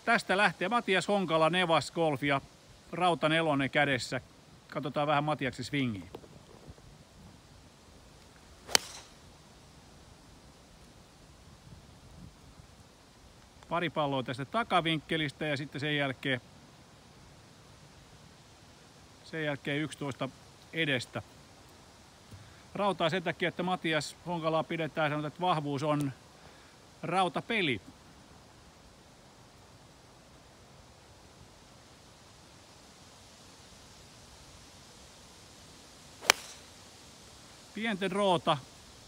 tästä lähtee Matias Honkala, Nevas Golf ja rauta 4 kädessä. Katsotaan vähän Matiaksen swingiä. Pari palloa tästä takavinkkelistä ja sitten sen jälkeen 11 edestä. Rautaa sen takia, että Matias Honkalaa pidetään, sanotaan, että vahvuus on rautapeli. Pienten roota.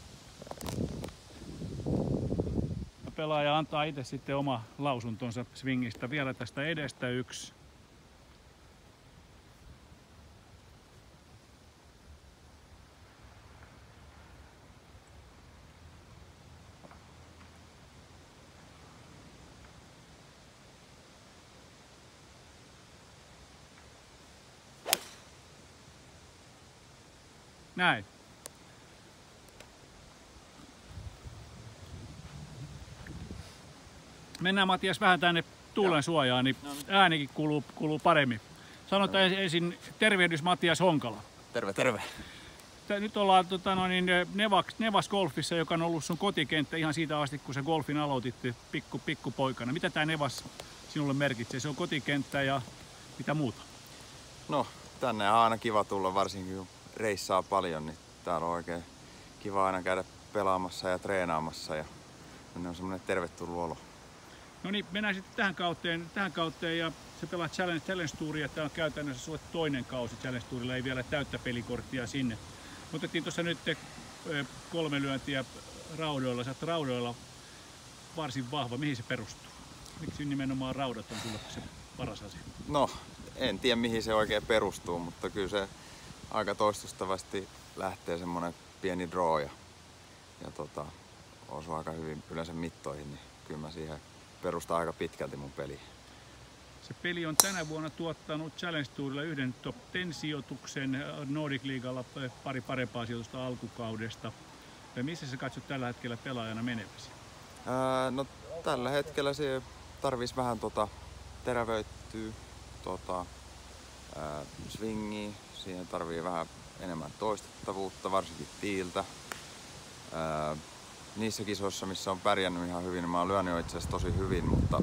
Pelaaja antaa itse sitten oma lausuntonsa swingistä. Vielä tästä edestä 1. Näin. Mennään Matias vähän tänne tuulen suojaan, niin äänikin kuuluu paremmin. Sanotaan ensin tervehdys Matias Honkala. Terve, terve. Nyt ollaan Nevas Golfissa, joka on ollut sun kotikenttä ihan siitä asti, kun sä golfin aloitit pikkupoikana. Mitä tää Nevas sinulle merkitsee? Se on kotikenttä ja mitä muuta? No, tänne on aina kiva tulla, varsinkin kun reissaa paljon, niin täällä on oikein kiva aina käydä pelaamassa ja treenaamassa ja on semmoinen tervetullut olo. No niin, mennään sitten tähän kauteen ja sä pelaat Challenge Touria. Tämä on käytännössä sulle toinen kausi Challenge Tourilla, ei vielä täyttä pelikorttia sinne. Otettiin tuossa nyt 3 lyöntiä raudoilla. Sä oot raudoilla varsin vahva. Mihin se perustuu? Miksi nimenomaan raudat on sulle se paras asia? No, en tiedä mihin se oikein perustuu, mutta kyllä se aika toistustavasti lähtee semmonen pieni draw ja osuu aika hyvin yleensä mittoihin, niin kyllä mä siihen perustaa aika pitkälti mun peliin. Se peli on tänä vuonna tuottanut Challenge Tourilla 1 top 10 sijoituksen, Nordic Leaguella pari parempaa sijoitusta alkukaudesta. Missä sä katsot tällä hetkellä pelaajana meneväsi? No tällä hetkellä se tarvitsisi vähän terävöittyä swingiä. Siihen tarvii vähän enemmän toistettavuutta, varsinkin tiiltä. Niissä kisoissa, missä on pärjännyt ihan hyvin, niin mä oon lyönyt itse asiassa tosi hyvin, mutta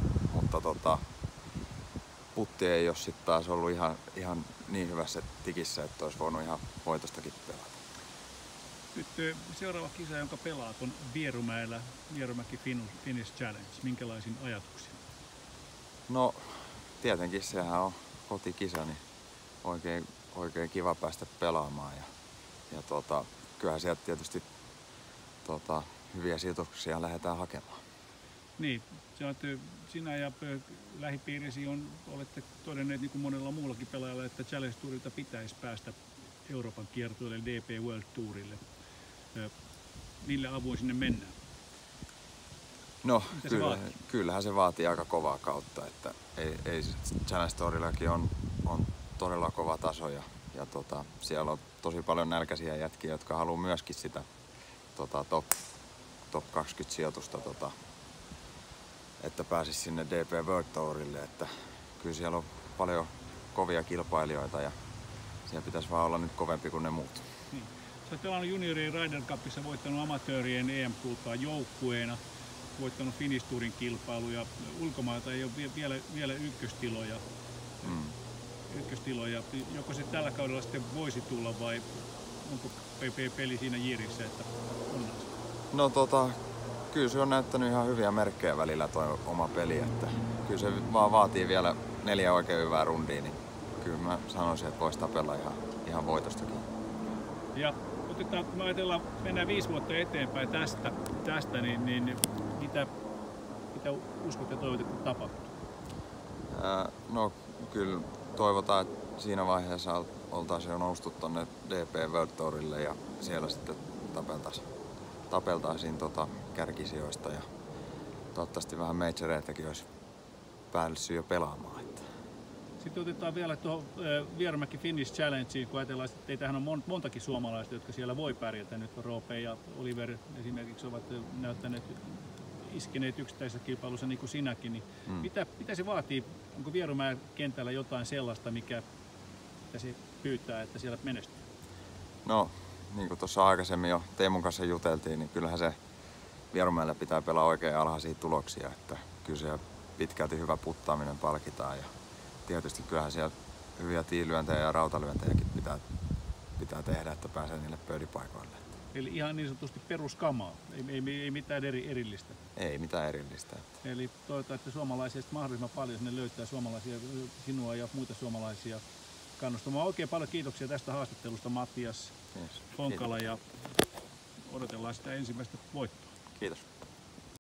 putti ei ole sitten taas ollut ihan niin hyvässä tikissä, että olisi voinut ihan voitostakin pelata. Nyt seuraava kisa, jonka pelaat, on Vierumäellä, Vierumäki Finnish Challenge. Minkälaisin ajatuksia? No, tietenkin sehän on kotikisa, niin oikein kiva päästä pelaamaan. Ja kyllähän sieltä tietysti hyviä sijoituksia lähdetään hakemaan. Niin, sinä ja lähipiirisi olette todenneet niin kuin monella muullakin pelaajalla, että Challenge Tourilta pitäisi päästä Euroopan kiertueelle DP World Tourille. Millä avuin sinne mennään? No, kyllähän se vaatii aika kovaa kautta, että ei Challenge Tourillakin on todella kova taso ja siellä on tosi paljon nälkäisiä jätkiä, jotka haluaa myöskin sitä top 20 sijoitusta, että pääsisi sinne DP World Tourille, että kyllä siellä on paljon kovia kilpailijoita ja siellä pitäisi vaan olla nyt kovempi kuin ne muut. Niin. Sä oot pelannut juniorien Ryder Cupissa, voittanut amatöörien EM-kultaa joukkueena, voittanut Finnish Tourin kilpailuja, ulkomailta ei ole vielä ykköstiloja. Joko se tällä kaudella sitten voisi tulla vai onko peli siinä jirissä, että onnaisi? No kyllä se on näyttänyt ihan hyviä merkkejä välillä toi oma peli, että kyllä se vaan vaatii vielä 4 oikein hyvää rundia, niin kyllä mä sanoisin, että voisi tapella ihan voitostakin. Ja kun ajatellaan, mennään 5 vuotta eteenpäin tästä niin mitä uskot ja toivot, että tapahtuu? No kyllä toivotaan, että siinä vaiheessa oltaisiin jo noustu tonne DP World Tourille ja siellä sitten tapeltaisiin kärkisijoista ja toivottavasti vähän majoreitäkin olisi päässyt jo pelaamaan. Sitten otetaan vielä tuohon Vierumäki Finnish Challengeen, kun ajatellaan, että teitähän on montakin suomalaista, jotka siellä voi pärjätä. Nyt Roope ja Oliver esimerkiksi ovat näyttäneet iskeneet yksittäisessä kilpailussa niin kuin sinäkin, niin mitä se vaatii? Onko Vierumäen kentällä jotain sellaista, mitä se pyytää, että siellä menestyy? No, niin kuin tuossa aikaisemmin jo Teemun kanssa juteltiin, niin kyllähän se Vierumäellä pitää pelaa oikein alhaisia tuloksia, että kyllä siellä pitkälti hyvä puttaaminen palkitaan ja tietysti kyllähän siellä hyviä tiilyöntejä ja rautalyöntejäkin pitää tehdä, että pääsee niille pöydipaikoille. Eli ihan niin sanotusti peruskamaa, ei mitään erillistä. Ei mitään erillistä. Eli toivotaan, että suomalaisia mahdollisimman paljon sinne löytää suomalaisia, sinua ja muita suomalaisia kannustamaan. Oikein paljon kiitoksia tästä haastattelusta, Matias Honkala, ja odotellaan sitä ensimmäistä voittoa. Kiitos.